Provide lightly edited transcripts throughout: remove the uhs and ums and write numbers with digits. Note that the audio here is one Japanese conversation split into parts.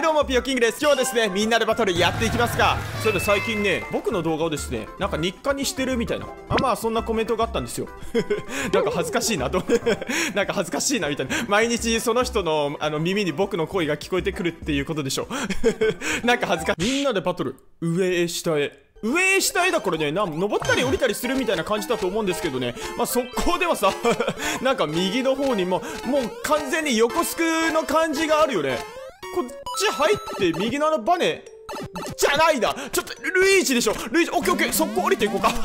どうもピヨキングです。今日はですね、みんなでバトルやっていきますが、それで最近ね、僕の動画をですね、なんか日課にしてるみたいな、まあそんなコメントがあったんですよ。なんか恥ずかしいなとなんか恥ずかしいなみたいな。毎日その人の耳に僕の声が聞こえてくるっていうことでしょ。なんか恥ずかしい。みんなでバトル、上へ下へ。上へ下へだからね、登ったり降りたりするみたいな感じだと思うんですけどね。まあ速攻ではさ、なんか右の方にもう完全に横スクの感じがあるよね。こっち入って右のバネじゃないな。ちょっとルイージでしょ。ルイージ、オッケーオッケー、速攻降りていこうか。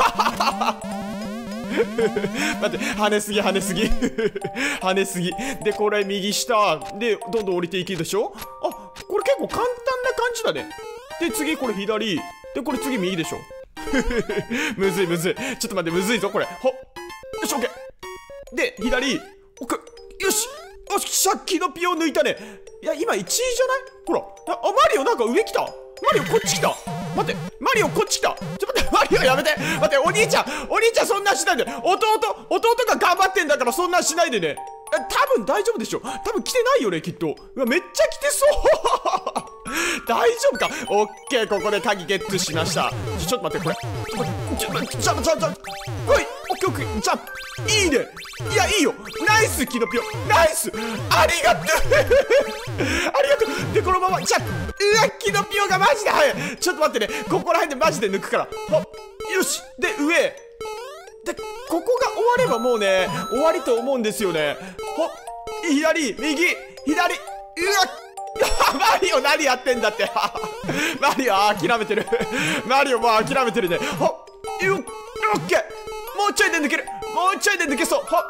待って、跳ねすぎ跳ねすぎ跳ねすぎで、これ右下でどんどん降りていけるでしょ。あ、これ結構簡単な感じだね。で次これ左で、これ次右でしょ。むずいむずい、ちょっと待って、むずいぞこれ。ほっ、よし、オッケーで左、オッケー、よし、よし、さっきのピオ抜いたね。いや、今1位じゃない？ほら、マリオなんか上来た。マリオこっち来た。待って、マリオこっち来た。ちょっと待って、マリオやめて。待って、お兄ちゃんそんなんしないで。弟が頑張ってんだからそんなんしないでね。多分大丈夫でしょ。多分来てないよね、きっと。うわ、めっちゃ来てそう大丈夫か。オッケー、ここで鍵ゲットしました。ちょっと待って、これちょっと、おい、オッケーオッケー、ジャンプ、いいね。いや、いいよ、ナイスキノピオ、ナイス、ありがとうありがとう。で、このままジャンプ。うわ、キノピオがマジで速い。ちょっと待ってね、ここら辺でマジで抜くから。ほっ、よし。で、上で、ここが終わればもうね、終わりと思うんですよね。ほっ、左、右、左、うわっマリオ何やってんだってマリオ諦めてるマリオもう諦めてるね。ほっ、よっ、オッケー、もうちょいで抜ける、もうちょいで抜けそう。ほっ、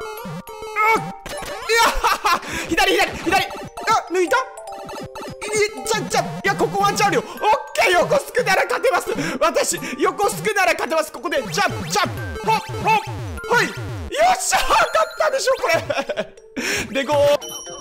左、あ、抜いた。いや、ここワンチャンあるよ。オッケー、横スクなら勝てます。私、横スクなら勝てます。ここでジャンプ、ほっ、はい、よっしゃー、勝ったでしょこれで、ゴー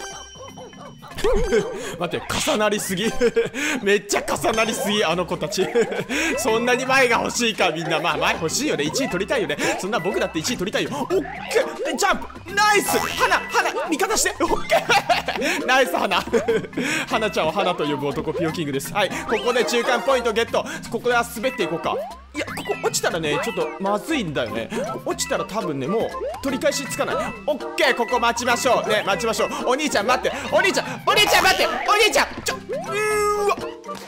待って、重なりすぎめっちゃ重なりすぎ、あの子たちそんなに前が欲しいか、みんな。まあ前欲しいよね、1位取りたいよね。そんな僕だって1位取りたいよ。オッケーで、ジャンプ、ナイス、花味方して、オッケーナイス、花ちゃんを花と呼ぶ男、ピヨキングです。はい、ここで中間ポイントゲット。ここで滑っていこうか。いや、ここ落ちたらね、ちょっとまずいんだよね。落ちたら多分ね、もう取り返しつかない。オッケー、ここ待ちましょうね、待ちましょう。お兄ちゃん待って、お兄ちゃん待って、お兄ちゃんうーわ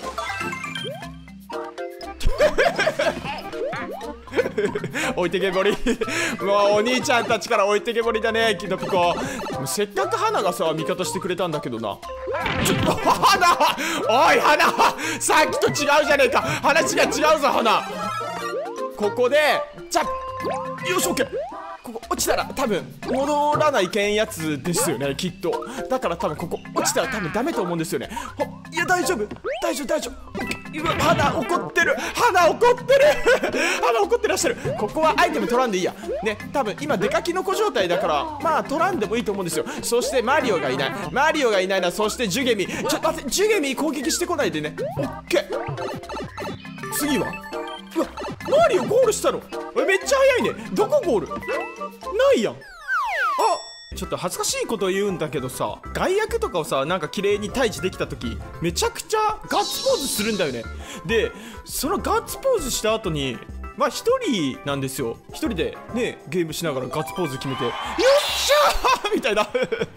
置いてけぼりもうお兄ちゃんたちから置いてけぼりだね、キノピコ。せっかく花がさ、味方してくれたんだけどな。ちょっと花、おい花、さっきと違うじゃねえか。話が違うぞ花。ここでじゃあ、よし、オッケー。ここ落ちたら多分戻らないけんやつですよね、きっと。だから多分ここ落ちたら多分ダメと思うんですよね。いや、大丈夫。うわ、花怒ってる花怒ってらっしゃる。ここはアイテム取らんでいいやね。多分今デカキノコ状態だから、まあ取らんでもいいと思うんですよ。そしてマリオがいないな。そしてジュゲミ、ちょっと待って、ジュゲミ攻撃してこないでね。オッケー。次は、うわ、マリオゴールしたの。めっちゃ早いね。どこゴールないやん。ちょっと恥ずかしいこと言うんだけどさ、外役とかをさ、なんか綺麗に退治できた時、めちゃくちゃガッツポーズするんだよね。で、そのガッツポーズした後に、まあ一人なんですよ。一人でね、ゲームしながらガッツポーズ決めて、よっしゃーみたいな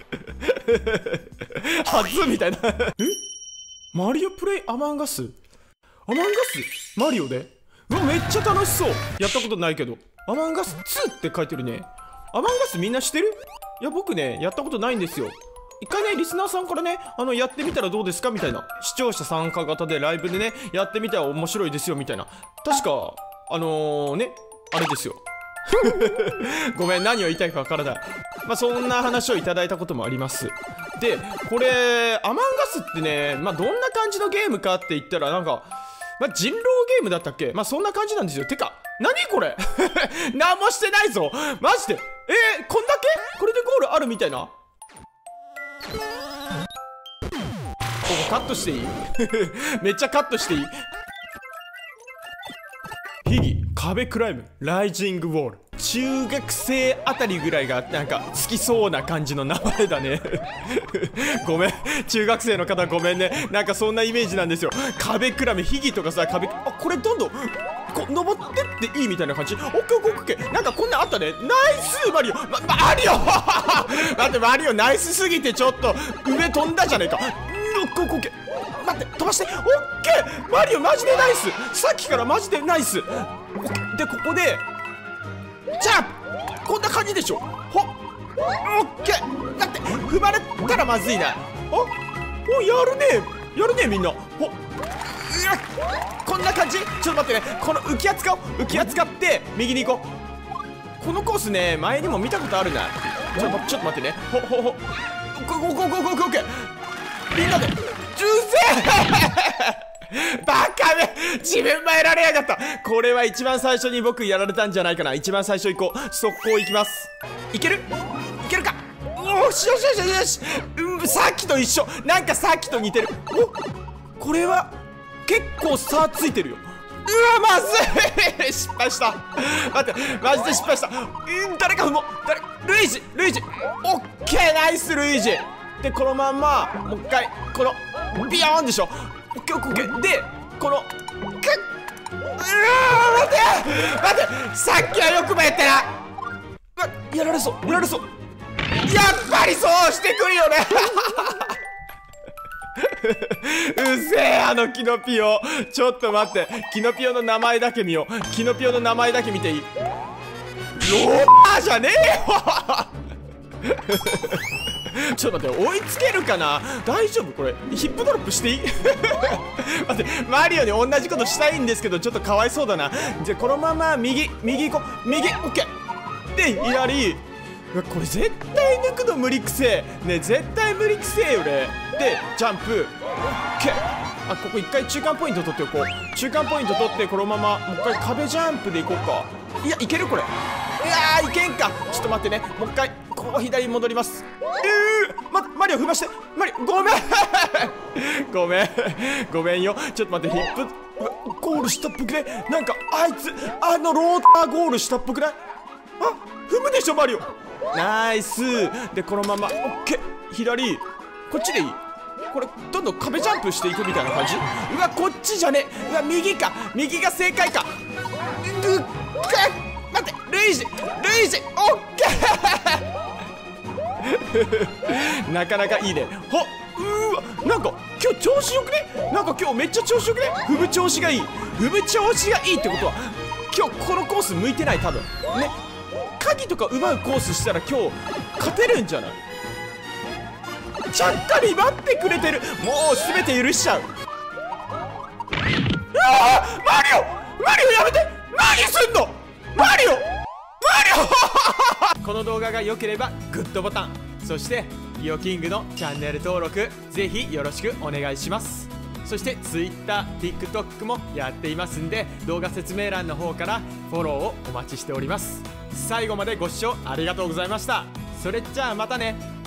初みたいなマリオプレイアマンガスマリオで、うわ、めっちゃ楽しそう。やったことないけど、アマンガス2って書いてるね。アマンガスみんな知ってる？いや、僕ね、やったことないんですよ。一回ね、リスナーさんからね、やってみたらどうですかみたいな、視聴者参加型でライブでね、やってみたら面白いですよみたいな、確かね、あれですよごめん、何を言いたいかわからない。まあそんな話をいただいたこともあります。で、これアマンガスってね、まあどんな感じのゲームかって言ったら、なんかまあ人狼ゲームだったっけ。まあそんな感じなんですよ。てか何これ何もしてないぞマジで。こんだけこれでゴールあるみたいな。ここカットしていいめっちゃカットしていい。秘技壁クライムライジングウォール。 中学生あたりぐらいがなんか好きそうな感じの名前だねごめん、中学生の方ごめんね。なんかそんなイメージなんですよ。壁クラメ、ヒギとかさ、これどんどんこう登ってっていいみたいな感じ。オッケーオッケーオッケー。なんかこんなんあったね。ナイスマリオ、マリオ待って、マリオナイスすぎてちょっと上飛んだじゃねえか。オッケーオッケー。待って、飛ばして。オッケー、マリオマジでナイス。さっきからマジでナイス。オッケーで、ここでじゃあこんな感じでしょ。ほっ、オッケー。だって踏まれたらまずいな。おやるねみんな。ほっ、こんな感じ。ちょっと待ってね、この浮き輪使おう。浮き輪使って右に行こう。このコースね、前にも見たことあるな。ちょっと待ってね。オッケー。みんなでバカめ、自分もやられやがった。これは一番最初に僕やられたんじゃないかな。一番最初行こう。速攻行きます。いけるか。よし、さっきと一緒。なんかさっきと似てる。これは結構差ついてるよ。うわ、まずい失敗した。待って、マジで失敗した。誰か踏もう。ルイージ。オッケー、ナイスルイージ。で、このまんまもう一回このビヨーンでしょ。オッケーで、この待ってさっきはよくもやったな。やられそう。やっぱりそうしてくるよねうせえ、キノピオ。ちょっと待って、キノピオの名前だけ見よう。キノピオの名前だけ見ていい？ローパーじゃねえよちょっと待って、追いつけるかな。大丈夫？これヒップドロップしていい待って、マリオに同じことしたいんですけどちょっとかわいそうだな。じゃあこのまま右行こう。右、オッケーで、左。これ絶対抜くの無理くせえね。絶対無理くせえよね。で、ジャンプ、オッケー。ここ一回中間ポイント取っておこう。中間ポイント取って、このままもう一回壁ジャンプでいこうか。いや、いけるこれ。いやー、いけんか。ちょっと待ってね、もう一回こう左に戻ります。マリオ踏まして。マリオごめんごめんよ。ちょっと待って、ヒップゴールしたっぽくね。なんかあいつローターゴールしたっぽくない？踏むでしょマリオ。ナイスで、このままオッケー。左こっちでいい。これどんどん壁ジャンプしていくみたいな感じ。うわ、こっちじゃね。うわ、右が正解か。待って、ルイージオッケーなかなかいいね。うわ、なんか今日調子よくね。なんか今日めっちゃ調子よくね。踏む調子がいいってことは今日このコース向いてない。多分ね、鍵とか奪うコースしたら今日勝てるんじゃない？ちゃっかり待ってくれてる。もう全て許しちゃう。マリオやめて。何すんのマリオこの動画が良ければグッドボタン、そしてイオキングのチャンネル登録ぜひよろしくお願いします。そして Twitter、TikTok もやっていますんで、動画説明欄の方からフォローをお待ちしております。最後までご視聴ありがとうございました。それじゃあまたね。